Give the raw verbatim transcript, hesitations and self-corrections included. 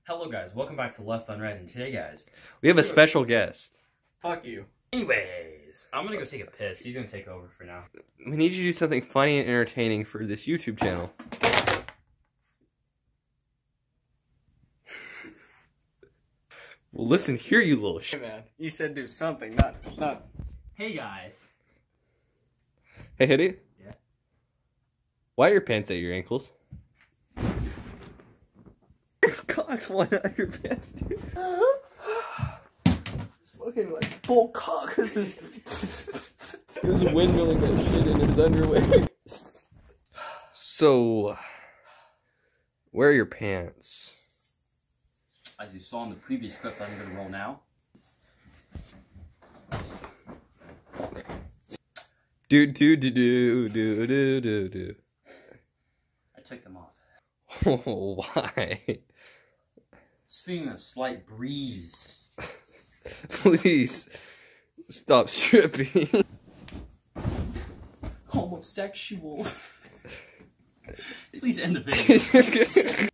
Hello guys, welcome back to Left Unread, and today guys, we have a special guest. Fuck you. Anyways, I'm gonna go take a piss. He's gonna take over for now. We need you to do something funny and entertaining for this YouTube channel. Well, listen here, you little shit. Hey man, you said do something, not, not... Hey guys. Hey, Hitty? Yeah? Why are your pants at your ankles? Cock's flying out of your pants, dude. It's fucking like bull cock. This is... He was windmilling that shit in his underwear. So, where are your pants? As you saw in the previous clip that I'm gonna roll now. Do do do do do do do do. I took them off. Oh, why? Just feeling a slight breeze. Please stop stripping. Homosexual. Please end the video.